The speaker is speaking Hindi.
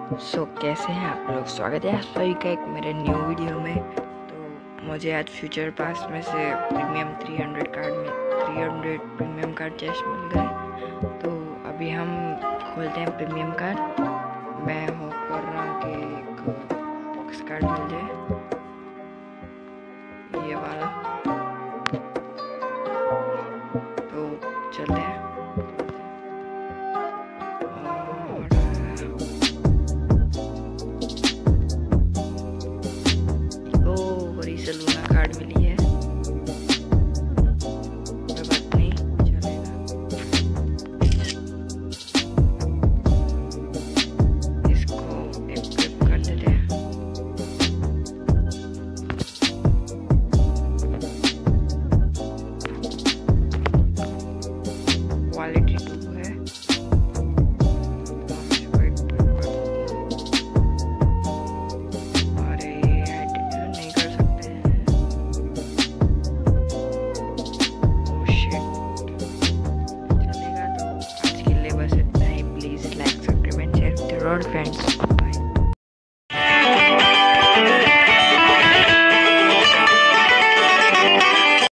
कैसे हैं आप लोग। स्वागत है आप सभी का एक मेरे न्यू वीडियो में। तो मुझे आज फ्यूचर पास में से प्रीमियम 300 कार्ड में 300 प्रीमियम कार्ड चेस्ट मिल गए। तो अभी हम खोलते हैं प्रीमियम कार्ड। मैं होप कर रहा हूँ कि एक बॉक्स कार्ड मिल जाए, ये वाला। तो चलते हैं। लूना कार्ड मिली है, कोई बात नहीं, चलेगा। इसको इक्विप कर देते हैं। क्वालिटी 2 है, friends.